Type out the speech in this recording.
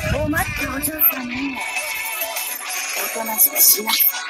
お待って、お嬢さんね。おとなしくしな。